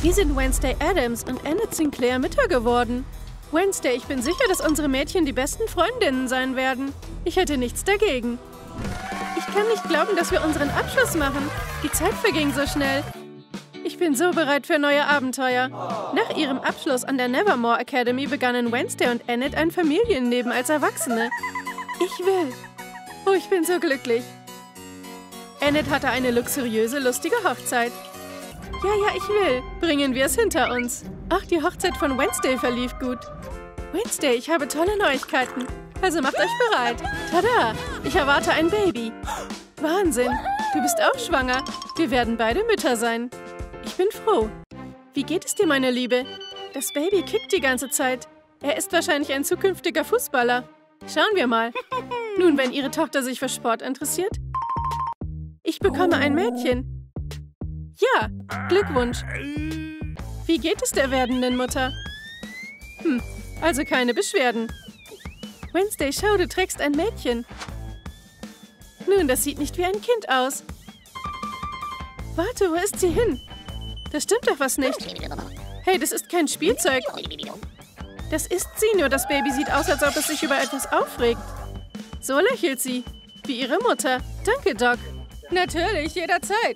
Wie sind Wednesday Addams und Annette Sinclair Mütter geworden? Wednesday, ich bin sicher, dass unsere Mädchen die besten Freundinnen sein werden. Ich hätte nichts dagegen. Ich kann nicht glauben, dass wir unseren Abschluss machen. Die Zeit verging so schnell. Ich bin so bereit für neue Abenteuer. Nach ihrem Abschluss an der Nevermore Academy begannen Wednesday und Annette ein Familienleben als Erwachsene. Ich will. Oh, ich bin so glücklich. Annette hatte eine luxuriöse, lustige Hochzeit. Ja, ich will. Bringen wir es hinter uns. Ach, die Hochzeit von Wednesday verlief gut. Wednesday, ich habe tolle Neuigkeiten. Also macht euch bereit. Tada! Ich erwarte ein Baby. Wahnsinn! Du bist auch schwanger. Wir werden beide Mütter sein. Ich bin froh. Wie geht es dir, meine Liebe? Das Baby kickt die ganze Zeit. Er ist wahrscheinlich ein zukünftiger Fußballer. Schauen wir mal. Nun, wenn Ihre Tochter sich für Sport interessiert. Ich bekomme ein Mädchen. Ja, Glückwunsch. Wie geht es der werdenden Mutter? Also keine Beschwerden. Wednesday, schau, du trägst ein Mädchen. Nun, das sieht nicht wie ein Kind aus. Warte, wo ist sie hin? Da stimmt doch was nicht. Hey, das ist kein Spielzeug. Das ist sie, nur das Baby sieht aus, als ob es sich über etwas aufregt. So lächelt sie. Wie ihre Mutter. Danke, Doc. Natürlich, jederzeit.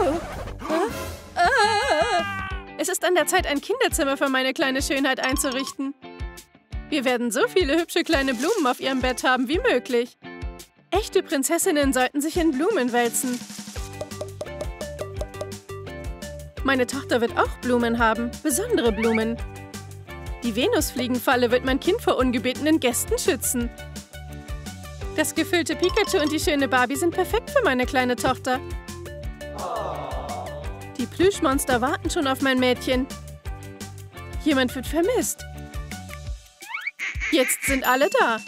Es ist an der Zeit, ein Kinderzimmer für meine kleine Schönheit einzurichten. Wir werden so viele hübsche kleine Blumen auf ihrem Bett haben wie möglich. Echte Prinzessinnen sollten sich in Blumen wälzen. Meine Tochter wird auch Blumen haben, besondere Blumen. Die Venusfliegenfalle wird mein Kind vor ungebetenen Gästen schützen. Das gefüllte Pikachu und die schöne Barbie sind perfekt für meine kleine Tochter. Die Plüschmonster warten schon auf mein Mädchen. Jemand wird vermisst. Jetzt sind alle da.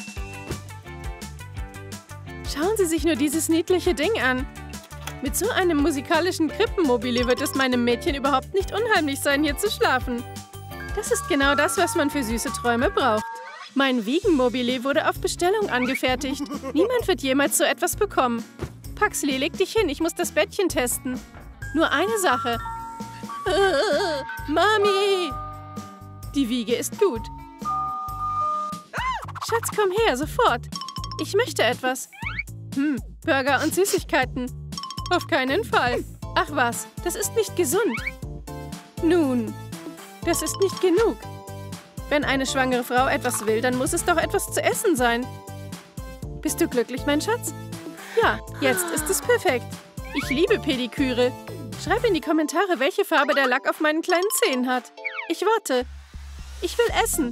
Schauen Sie sich nur dieses niedliche Ding an. Mit so einem musikalischen Krippenmobile wird es meinem Mädchen überhaupt nicht unheimlich sein, hier zu schlafen. Das ist genau das, was man für süße Träume braucht. Mein Wiegenmobile wurde auf Bestellung angefertigt. Niemand wird jemals so etwas bekommen. Paxley, leg dich hin, ich muss das Bettchen testen. Nur eine Sache. Mami! Die Wiege ist gut. Schatz, komm her, sofort. Ich möchte etwas. Burger und Süßigkeiten. Auf keinen Fall. Ach was, das ist nicht gesund. Nun, das ist nicht genug. Wenn eine schwangere Frau etwas will, dann muss es doch etwas zu essen sein. Bist du glücklich, mein Schatz? Ja, jetzt ist es perfekt. Ich liebe Pediküre. Schreib in die Kommentare, welche Farbe der Lack auf meinen kleinen Zehen hat. Ich warte. Ich will essen.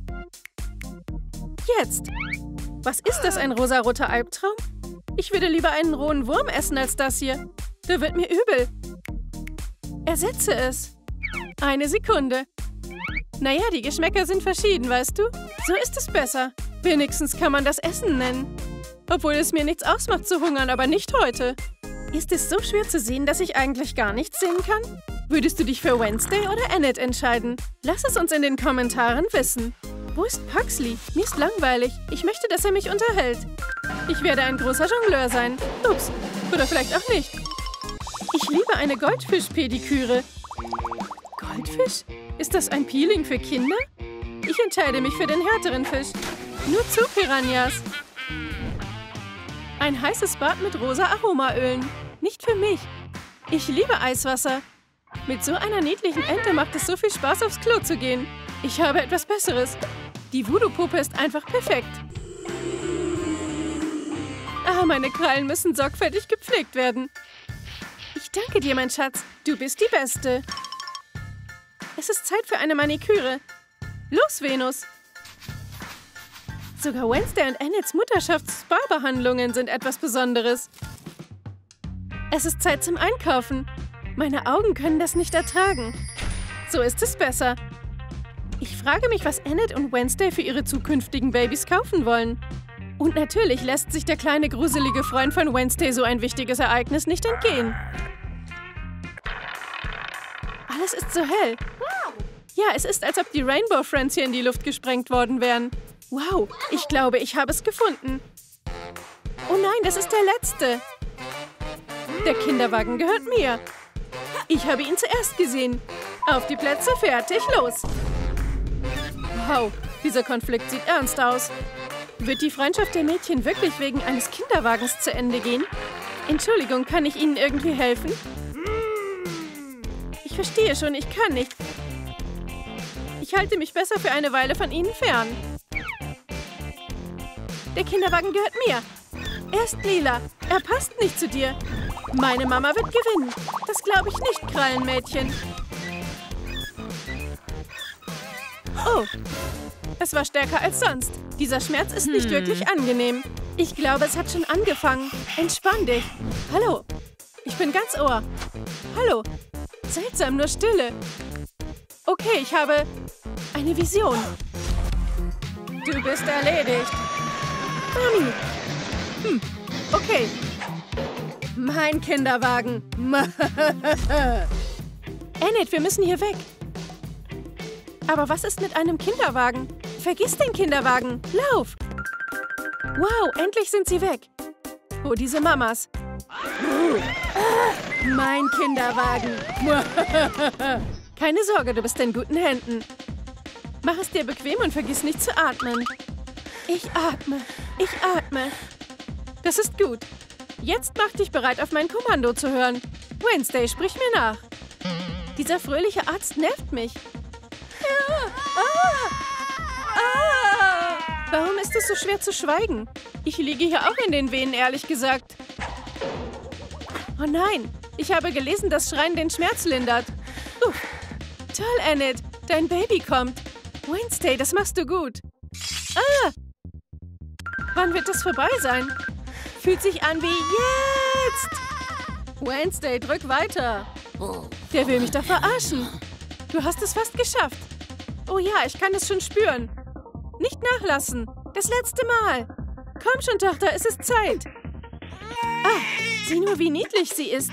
Jetzt. Was ist das, ein rosaroter Albtraum? Ich würde lieber einen rohen Wurm essen als das hier. Der wird mir übel. Ersetze es. Eine Sekunde. Naja, die Geschmäcker sind verschieden, weißt du? So ist es besser. Wenigstens kann man das Essen nennen. Obwohl es mir nichts ausmacht zu hungern, aber nicht heute. Ist es so schwer zu sehen, dass ich eigentlich gar nichts sehen kann? Würdest du dich für Wednesday oder Annette entscheiden? Lass es uns in den Kommentaren wissen. Wo ist Paxley? Mir ist langweilig. Ich möchte, dass er mich unterhält. Ich werde ein großer Jongleur sein. Ups. Oder vielleicht auch nicht. Ich liebe eine Goldfisch-Pediküre. Goldfisch? Ist das ein Peeling für Kinder? Ich entscheide mich für den härteren Fisch. Nur zu, Piranhas. Ein heißes Bad mit rosa Aromaölen. Nicht für mich. Ich liebe Eiswasser. Mit so einer niedlichen Ente macht es so viel Spaß, aufs Klo zu gehen. Ich habe etwas Besseres. Die Voodoo-Puppe ist einfach perfekt. Ah, meine Krallen müssen sorgfältig gepflegt werden. Ich danke dir, mein Schatz. Du bist die Beste. Es ist Zeit für eine Maniküre. Los, Venus! Sogar Wednesday und Annettes Mutterschafts-Spa-Behandlungen sind etwas Besonderes. Es ist Zeit zum Einkaufen. Meine Augen können das nicht ertragen. So ist es besser. Ich frage mich, was Annette und Wednesday für ihre zukünftigen Babys kaufen wollen. Und natürlich lässt sich der kleine gruselige Freund von Wednesday so ein wichtiges Ereignis nicht entgehen. Alles ist so hell. Ja, es ist, als ob die Rainbow Friends hier in die Luft gesprengt worden wären. Wow, ich glaube, ich habe es gefunden. Oh nein, das ist der letzte. Der Kinderwagen gehört mir. Ich habe ihn zuerst gesehen. Auf die Plätze, fertig, los. Wow, dieser Konflikt sieht ernst aus. Wird die Freundschaft der Mädchen wirklich wegen eines Kinderwagens zu Ende gehen? Entschuldigung, kann ich Ihnen irgendwie helfen? Ich verstehe schon, ich kann nicht. Ich halte mich besser für eine Weile von Ihnen fern. Der Kinderwagen gehört mir. Er ist lila. Er passt nicht zu dir. Meine Mama wird gewinnen. Das glaube ich nicht, Krallenmädchen. Oh, es war stärker als sonst. Dieser Schmerz ist nicht wirklich angenehm. Ich glaube, es hat schon angefangen. Entspann dich. Hallo, ich bin ganz Ohr. Hallo. Seltsam, nur Stille. Okay, ich habe eine Vision. Du bist erledigt. Mami. Okay. Mein Kinderwagen. Enid, wir müssen hier weg. Aber was ist mit einem Kinderwagen? Vergiss den Kinderwagen. Lauf. Wow, endlich sind sie weg. Oh, diese Mamas. Mein Kinderwagen. Keine Sorge, du bist in guten Händen. Mach es dir bequem und vergiss nicht zu atmen. Ich atme. Ich atme. Das ist gut. Jetzt mach dich bereit, auf mein Kommando zu hören. Wednesday, sprich mir nach. Dieser fröhliche Arzt nervt mich. Warum ist es so schwer zu schweigen? Ich liege hier auch in den Venen, ehrlich gesagt. Oh nein, ich habe gelesen, dass Schreien den Schmerz lindert. Toll, Enid, dein Baby kommt. Wednesday, das machst du gut. Wann wird das vorbei sein? Fühlt sich an wie jetzt. Wednesday, drück weiter. Der will mich doch verarschen. Du hast es fast geschafft. Oh ja, ich kann es schon spüren. Nicht nachlassen. Das letzte Mal. Komm schon, Tochter, es ist Zeit. Sieh nur, wie niedlich sie ist.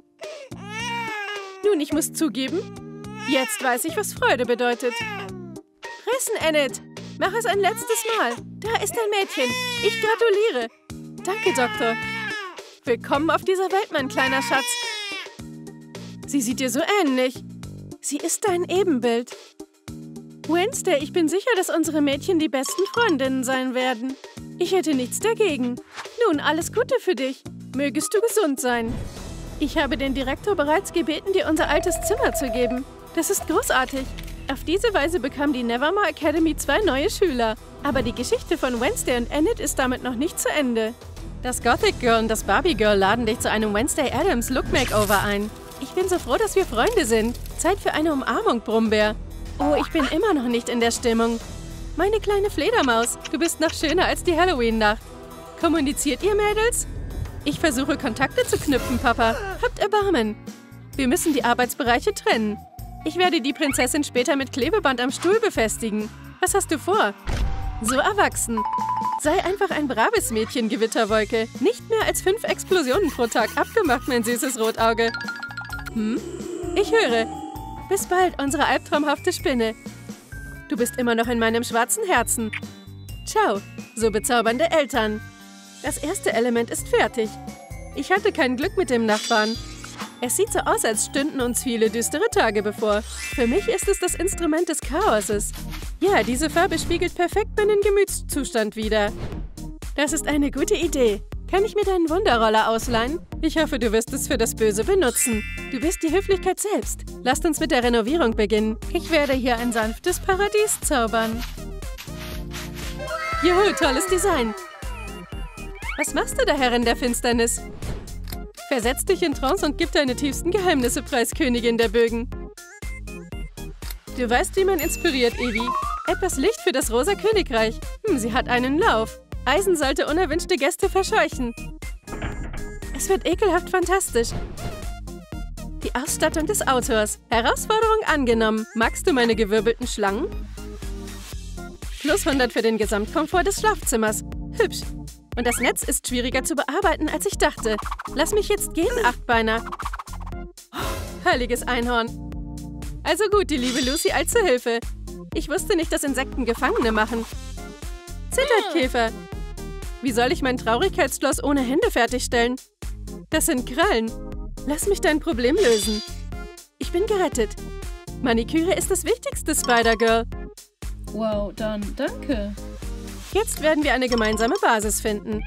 Nun, ich muss zugeben, jetzt weiß ich, was Freude bedeutet. Fressen, Enid. Mach es ein letztes Mal. Da ist ein Mädchen. Ich gratuliere. Danke, Doktor. Willkommen auf dieser Welt, mein kleiner Schatz. Sie sieht dir so ähnlich. Sie ist dein Ebenbild. Wednesday, ich bin sicher, dass unsere Mädchen die besten Freundinnen sein werden. Ich hätte nichts dagegen. Nun, alles Gute für dich. Mögest du gesund sein. Ich habe den Direktor bereits gebeten, dir unser altes Zimmer zu geben. Das ist großartig. Auf diese Weise bekam die Nevermore Academy 2 neue Schüler. Aber die Geschichte von Wednesday und Enid ist damit noch nicht zu Ende. Das Gothic Girl und das Barbie Girl laden dich zu einem Wednesday Addams Look Makeover ein. Ich bin so froh, dass wir Freunde sind. Zeit für eine Umarmung, Brummbär. Oh, ich bin immer noch nicht in der Stimmung. Meine kleine Fledermaus, du bist noch schöner als die Halloween-Nacht. Kommuniziert ihr, Mädels? Ich versuche, Kontakte zu knüpfen, Papa. Habt Erbarmen. Wir müssen die Arbeitsbereiche trennen. Ich werde die Prinzessin später mit Klebeband am Stuhl befestigen. Was hast du vor? So erwachsen. Sei einfach ein braves Mädchen, Gewitterwolke. Nicht mehr als 5 Explosionen pro Tag. Abgemacht, mein süßes Rotauge. Ich höre. Bis bald, unsere albtraumhafte Spinne. Du bist immer noch in meinem schwarzen Herzen. Ciao, so bezaubernde Eltern. Das erste Element ist fertig. Ich hatte kein Glück mit dem Nachbarn. Es sieht so aus, als stünden uns viele düstere Tage bevor. Für mich ist es das Instrument des Chaoses. Ja, diese Farbe spiegelt perfekt meinen Gemütszustand wider. Das ist eine gute Idee. Kann ich mir deinen Wunderroller ausleihen? Ich hoffe, du wirst es für das Böse benutzen. Du bist die Höflichkeit selbst. Lasst uns mit der Renovierung beginnen. Ich werde hier ein sanftes Paradies zaubern. Juhu, tolles Design. Was machst du da, Herrin der Finsternis? Versetz dich in Trance und gib deine tiefsten Geheimnisse preis, Königin der Bögen. Du weißt, wie man inspiriert, Evie. Etwas Licht für das rosa Königreich. Sie hat einen Lauf. Eisen sollte unerwünschte Gäste verscheuchen. Es wird ekelhaft fantastisch. Die Ausstattung des Autors. Herausforderung angenommen. Magst du meine gewirbelten Schlangen? Plus 100 für den Gesamtkomfort des Schlafzimmers. Hübsch. Und das Netz ist schwieriger zu bearbeiten, als ich dachte. Lass mich jetzt gehen, Achtbeiner. Heiliges Einhorn. Also gut, die liebe Lucy eilt zur Hilfe. Ich wusste nicht, dass Insekten Gefangene machen. Zittertkäfer. Wie soll ich mein Traurigkeitsschloss ohne Hände fertigstellen? Das sind Krallen. Lass mich dein Problem lösen. ich bin gerettet. Maniküre ist das Wichtigste, Spider-Girl. Wow, dann danke. Jetzt werden wir eine gemeinsame Basis finden.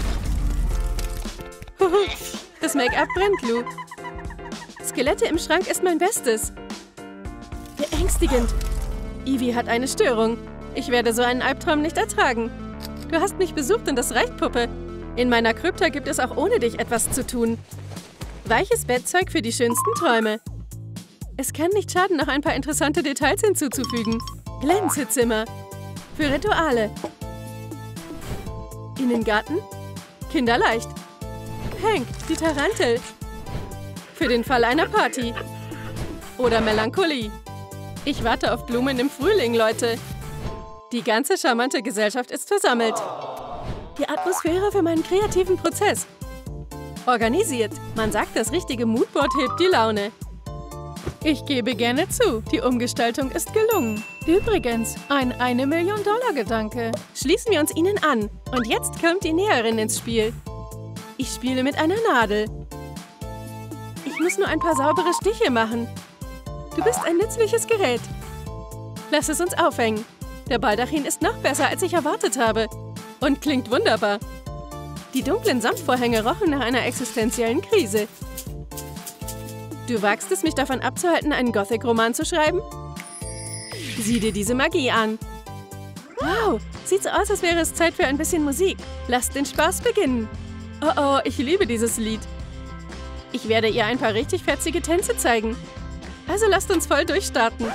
Das Make-up brennt, Lou. Skelette im Schrank ist mein Bestes. Beängstigend. Ivy hat eine Störung. Ich werde so einen Albtraum nicht ertragen. Du hast mich besucht und das reicht, Puppe. In meiner Krypta gibt es auch ohne dich etwas zu tun. Weiches Bettzeug für die schönsten Träume. Es kann nicht schaden, noch ein paar interessante Details hinzuzufügen. Glänzezimmer. Für Rituale. Innengarten. Kinderleicht. Hank, die Tarantel. Für den Fall einer Party. Oder Melancholie. Ich warte auf Blumen im Frühling, Leute. Die ganze charmante Gesellschaft ist versammelt. Die Atmosphäre für meinen kreativen Prozess. Organisiert. Man sagt, das richtige Moodboard hebt die Laune. Ich gebe gerne zu, die Umgestaltung ist gelungen. Übrigens, ein $1-Million-Gedanke. Schließen wir uns ihnen an. Und jetzt kommt die Näherin ins Spiel. Ich spiele mit einer Nadel. Ich muss nur ein paar saubere Stiche machen. Du bist ein nützliches Gerät. Lass es uns aufhängen. Der Baldachin ist noch besser, als ich erwartet habe. Und klingt wunderbar. Die dunklen Samtvorhänge rochen nach einer existenziellen Krise. Du wagst es, mich davon abzuhalten, einen Gothic-Roman zu schreiben? Sieh dir diese Magie an. Wow, sieht so aus, als wäre es Zeit für ein bisschen Musik. Lasst den Spaß beginnen. Oh oh, ich liebe dieses Lied. Ich werde ihr ein paar richtig fetzige Tänze zeigen. Also lasst uns voll durchstarten.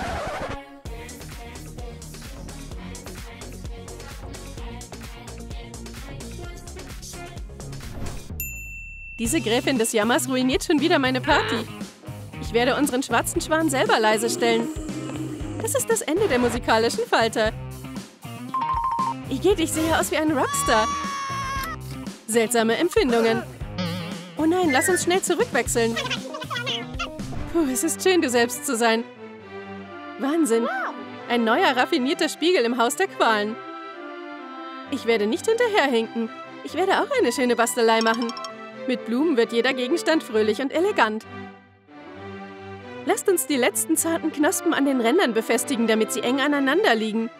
Diese Gräfin des Jammers ruiniert schon wieder meine Party. Ich werde unseren schwarzen Schwan selber leise stellen. Das ist das Ende der musikalischen Falter. Igitt, ich sehe aus wie ein Rockstar. Seltsame Empfindungen. Oh nein, lass uns schnell zurückwechseln. Puh, es ist schön, du selbst zu sein. Wahnsinn. Ein neuer, raffinierter Spiegel im Haus der Qualen. Ich werde nicht hinterherhinken. Ich werde auch eine schöne Bastelei machen. Mit Blumen wird jeder Gegenstand fröhlich und elegant. Lasst uns die letzten zarten Knospen an den Rändern befestigen, damit sie eng aneinander liegen.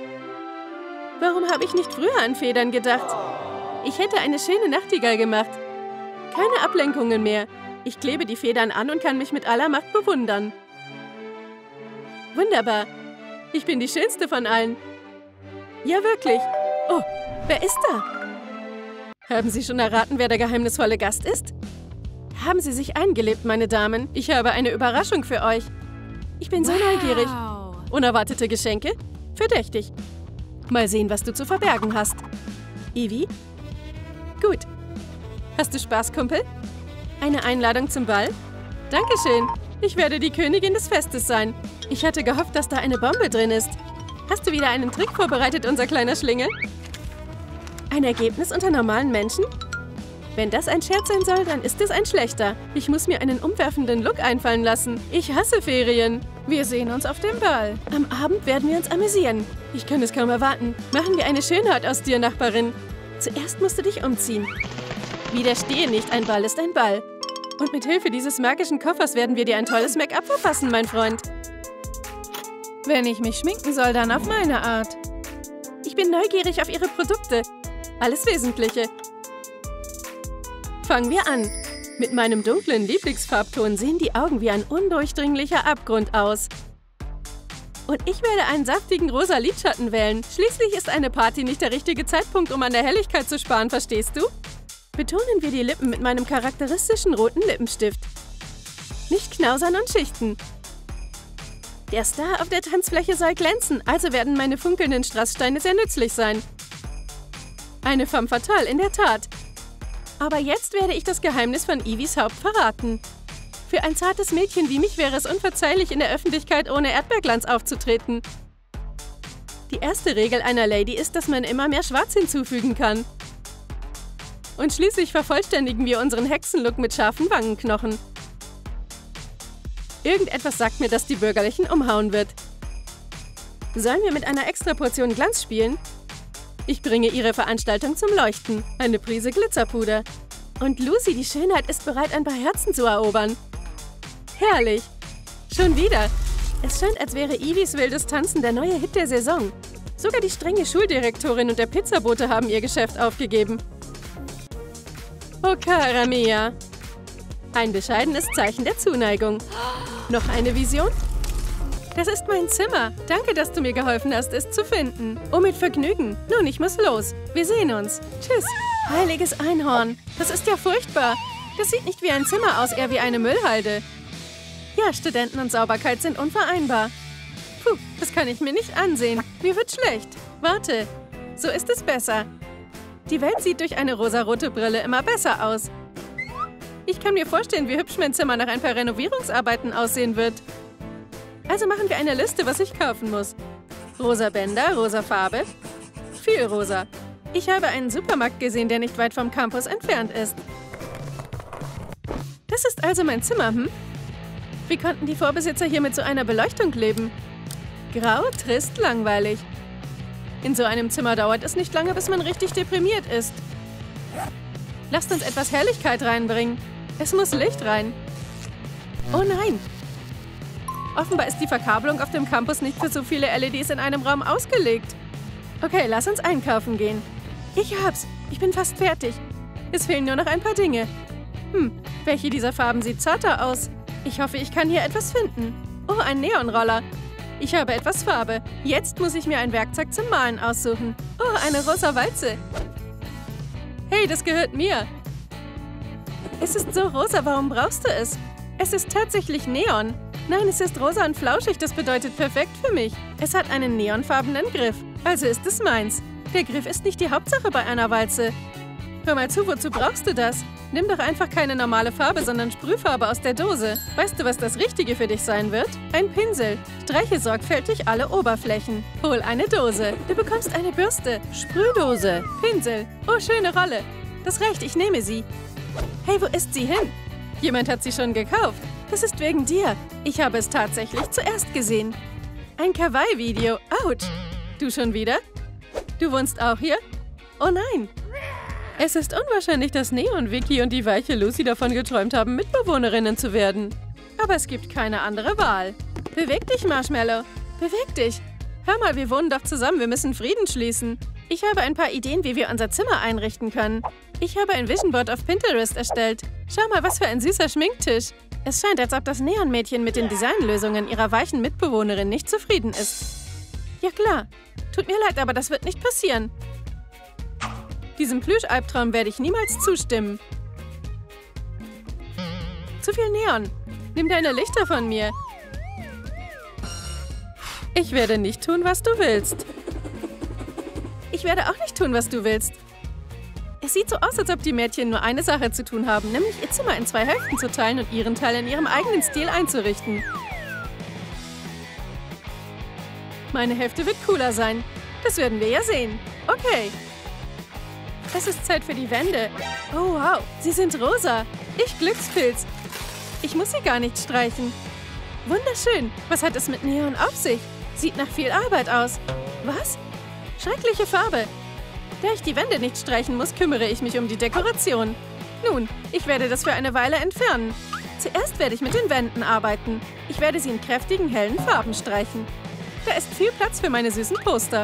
Warum habe ich nicht früher an Federn gedacht? Ich hätte eine schöne Nachtigall gemacht. Keine Ablenkungen mehr. Ich klebe die Federn an und kann mich mit aller Macht bewundern. Wunderbar. Ich bin die schönste von allen. Ja, wirklich. Oh, wer ist da? Haben Sie schon erraten, wer der geheimnisvolle Gast ist? Haben Sie sich eingelebt, meine Damen? Ich habe eine Überraschung für euch. Ich bin so neugierig. Unerwartete Geschenke? Verdächtig. Mal sehen, was du zu verbergen hast. Ivy? Gut. Hast du Spaß, Kumpel? Eine Einladung zum Ball? Dankeschön. Ich werde die Königin des Festes sein. Ich hatte gehofft, dass da eine Bombe drin ist. Hast du wieder einen Trick vorbereitet, unser kleiner Schlingel? Ein Ergebnis unter normalen Menschen? Wenn das ein Scherz sein soll, dann ist es ein schlechter. Ich muss mir einen umwerfenden Look einfallen lassen. Ich hasse Ferien. Wir sehen uns auf dem Ball. Am Abend werden wir uns amüsieren. Ich kann es kaum erwarten. Machen wir eine Schönheit aus dir, Nachbarin. Zuerst musst du dich umziehen. Widerstehe nicht, ein Ball ist ein Ball. Und mit Hilfe dieses magischen Koffers werden wir dir ein tolles Make-up verpassen, mein Freund. Wenn ich mich schminken soll, dann auf meine Art. Ich bin neugierig auf ihre Produkte. Alles Wesentliche. Fangen wir an. Mit meinem dunklen Lieblingsfarbton sehen die Augen wie ein undurchdringlicher Abgrund aus. Und ich werde einen saftigen rosa Lidschatten wählen. Schließlich ist eine Party nicht der richtige Zeitpunkt, um an der Helligkeit zu sparen, verstehst du? Betonen wir die Lippen mit meinem charakteristischen roten Lippenstift. Nicht knausern und schichten. Der Star auf der Tanzfläche soll glänzen, also werden meine funkelnden Strasssteine sehr nützlich sein. Eine femme fatale, in der Tat. Aber jetzt werde ich das Geheimnis von Ivys Haupt verraten. Für ein zartes Mädchen wie mich wäre es unverzeihlich, in der Öffentlichkeit ohne Erdbeerglanz aufzutreten. Die erste Regel einer Lady ist, dass man immer mehr Schwarz hinzufügen kann. Und schließlich vervollständigen wir unseren Hexenlook mit scharfen Wangenknochen. Irgendetwas sagt mir, dass die Bürgerlichen umhauen wird. Sollen wir mit einer extra Portion Glanz spielen? Ich bringe ihre Veranstaltung zum Leuchten. Eine Prise Glitzerpuder. Und Lucy, die Schönheit, ist bereit, ein paar Herzen zu erobern. Herrlich. Schon wieder. Es scheint, als wäre Eevees wildes Tanzen der neue Hit der Saison. Sogar die strenge Schuldirektorin und der Pizzabote haben ihr Geschäft aufgegeben. Oh, cara mia. Ein bescheidenes Zeichen der Zuneigung. Noch eine Vision? Das ist mein Zimmer. Danke, dass du mir geholfen hast, es zu finden. Oh, mit Vergnügen. Nun, ich muss los. Wir sehen uns. Tschüss. Heiliges Einhorn. Das ist ja furchtbar. Das sieht nicht wie ein Zimmer aus, eher wie eine Müllhalde. Ja, Studenten und Sauberkeit sind unvereinbar. Puh, das kann ich mir nicht ansehen. Mir wird schlecht. Warte. So ist es besser. Die Welt sieht durch eine rosarote Brille immer besser aus. Ich kann mir vorstellen, wie hübsch mein Zimmer nach ein paar Renovierungsarbeiten aussehen wird. Also machen wir eine Liste, was ich kaufen muss. Rosa Bänder, rosa Farbe. Viel rosa. Ich habe einen Supermarkt gesehen, der nicht weit vom Campus entfernt ist. Das ist also mein Zimmer, hm? Wie konnten die Vorbesitzer hier mit so einer Beleuchtung leben? Grau, trist, langweilig. In so einem Zimmer dauert es nicht lange, bis man richtig deprimiert ist. Lasst uns etwas Helligkeit reinbringen. Es muss Licht rein. Oh nein! Offenbar ist die Verkabelung auf dem Campus nicht für so viele LEDs in einem Raum ausgelegt. Okay, lass uns einkaufen gehen. Ich hab's. Ich bin fast fertig. Es fehlen nur noch ein paar Dinge. Welche dieser Farben sieht zarter aus? Ich hoffe, ich kann hier etwas finden. Oh, ein Neonroller. Ich habe etwas Farbe. Jetzt muss ich mir ein Werkzeug zum Malen aussuchen. Oh, eine rosa Walze. Hey, das gehört mir. Es ist so rosa, warum brauchst du es? Es ist tatsächlich Neon. Nein, es ist rosa und flauschig, das bedeutet perfekt für mich. Es hat einen neonfarbenen Griff, also ist es meins. Der Griff ist nicht die Hauptsache bei einer Walze. Hör mal zu, wozu brauchst du das? Nimm doch einfach keine normale Farbe, sondern Sprühfarbe aus der Dose. Weißt du, was das Richtige für dich sein wird? Ein Pinsel. Streiche sorgfältig alle Oberflächen. Hol eine Dose. Du bekommst eine Bürste. Sprühdose. Pinsel. Oh, schöne Rolle. Das reicht, ich nehme sie. Hey, wo ist sie hin? Jemand hat sie schon gekauft. Das ist wegen dir. Ich habe es tatsächlich zuerst gesehen. Ein Kawaii-Video. Autsch. Du schon wieder? Du wohnst auch hier? Oh nein. Es ist unwahrscheinlich, dass Neon, Vicky und die weiche Lucy davon geträumt haben, Mitbewohnerinnen zu werden. Aber es gibt keine andere Wahl. Beweg dich, Marshmallow. Beweg dich. Hör mal, wir wohnen doch zusammen. Wir müssen Frieden schließen. Ich habe ein paar Ideen, wie wir unser Zimmer einrichten können. Ich habe ein Vision Board auf Pinterest erstellt. Schau mal, was für ein süßer Schminktisch. Es scheint, als ob das Neonmädchen mit den Designlösungen ihrer weichen Mitbewohnerin nicht zufrieden ist. Ja klar. Tut mir leid, aber das wird nicht passieren. Diesem Plüschalbtraum werde ich niemals zustimmen. Zu viel Neon. Nimm deine Lichter von mir. Ich werde nicht tun, was du willst. Ich werde auch nicht tun, was du willst. Es sieht so aus, als ob die Mädchen nur eine Sache zu tun haben, nämlich ihr Zimmer in 2 Hälften zu teilen und ihren Teil in ihrem eigenen Stil einzurichten. Meine Hälfte wird cooler sein. Das werden wir ja sehen. Okay. Es ist Zeit für die Wände. Oh, wow. Sie sind rosa. Ich Glückspilz. Ich muss sie gar nicht streichen. Wunderschön. Was hat es mit Neon auf sich? Sieht nach viel Arbeit aus. Was? Schreckliche Farbe. Da ich die Wände nicht streichen muss, kümmere ich mich um die Dekoration. Nun, ich werde das für eine Weile entfernen. Zuerst werde ich mit den Wänden arbeiten. Ich werde sie in kräftigen, hellen Farben streichen. Da ist viel Platz für meine süßen Poster.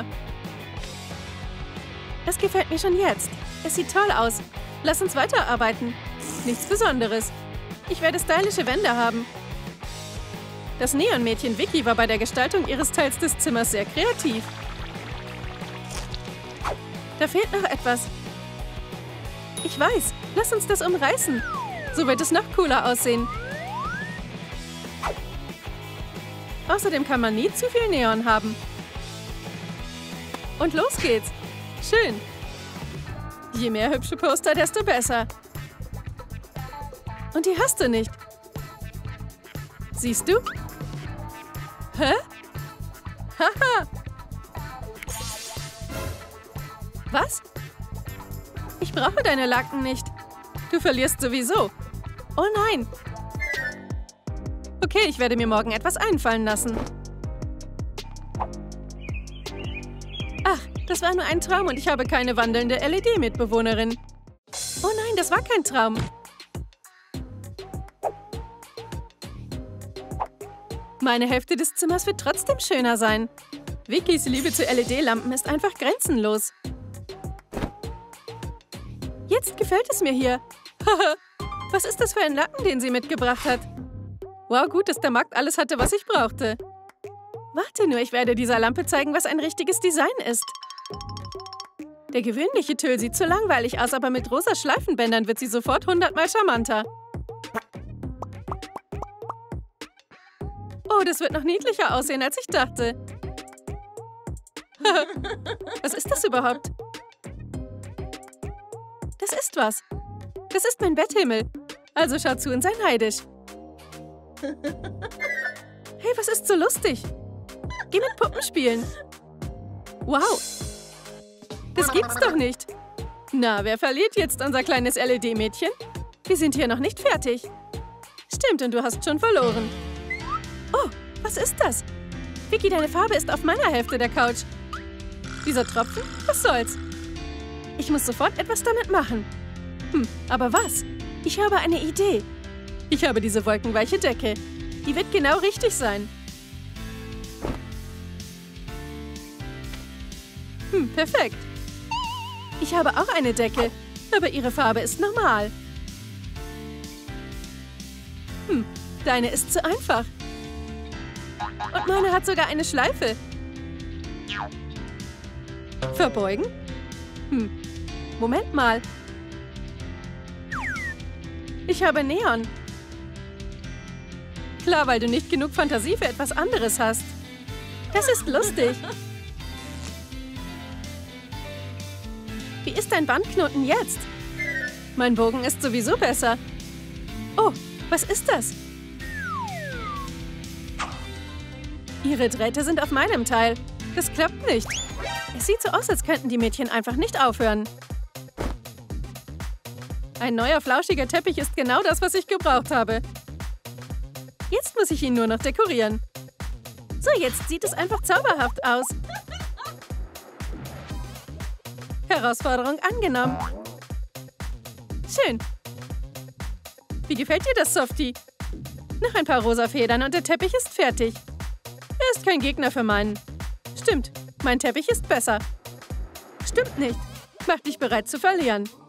Das gefällt mir schon jetzt. Es sieht toll aus. Lass uns weiterarbeiten. Nichts Besonderes. Ich werde stylische Wände haben. Das Neonmädchen Vicky war bei der Gestaltung ihres Teils des Zimmers sehr kreativ. Da fehlt noch etwas. Ich weiß. Lass uns das umreißen. So wird es noch cooler aussehen. Außerdem kann man nie zu viel Neon haben. Und los geht's. Schön. Je mehr hübsche Poster, desto besser. Und die hast du nicht. Siehst du? Hä? Haha. Was? Ich brauche deine Lacken nicht. Du verlierst sowieso. Oh nein. Okay, ich werde mir morgen etwas einfallen lassen. Ach, das war nur ein Traum und ich habe keine wandelnde LED-Mitbewohnerin. Oh nein, das war kein Traum. Meine Hälfte des Zimmers wird trotzdem schöner sein. Vickys Liebe zu LED-Lampen ist einfach grenzenlos. Jetzt gefällt es mir hier. Was ist das für ein Lappen, den sie mitgebracht hat? Wow, gut, dass der Markt alles hatte, was ich brauchte. Warte nur, ich werde dieser Lampe zeigen, was ein richtiges Design ist. Der gewöhnliche Tüll sieht zu langweilig aus, aber mit rosa Schleifenbändern wird sie sofort 100-mal charmanter. Oh, das wird noch niedlicher aussehen, als ich dachte. Was ist das überhaupt? Das ist was. Das ist mein Betthimmel. Also schaut zu und sei neidisch. Hey, was ist so lustig? Geh mit Puppen spielen. Wow. Das gibt's doch nicht. Na, wer verliert jetzt unser kleines LED-Mädchen? Wir sind hier noch nicht fertig. Stimmt, und du hast schon verloren. Oh, was ist das? Vicky, deine Farbe ist auf meiner Hälfte der Couch. Dieser Tropfen? Was soll's? Ich muss sofort etwas damit machen. Aber was? Ich habe eine Idee. Ich habe diese wolkenweiche Decke. Die wird genau richtig sein. Perfekt. Ich habe auch eine Decke, aber ihre Farbe ist normal. Deine ist zu einfach. Und meine hat sogar eine Schleife. Verbeugen? Moment mal. Ich habe Neon. Klar, weil du nicht genug Fantasie für etwas anderes hast. Das ist lustig. Wie ist dein Bandknoten jetzt? Mein Bogen ist sowieso besser. Oh, was ist das? Ihre Drähte sind auf meinem Teil. Das klappt nicht. Es sieht so aus, als könnten die Mädchen einfach nicht aufhören. Ein neuer, flauschiger Teppich ist genau das, was ich gebraucht habe. Jetzt muss ich ihn nur noch dekorieren. So, jetzt sieht es einfach zauberhaft aus. Herausforderung angenommen. Schön. Wie gefällt dir das, Softie? Noch ein paar rosa Federn und der Teppich ist fertig. Er ist kein Gegner für meinen. Stimmt, mein Teppich ist besser. Stimmt nicht. Mach dich bereit zu verlieren.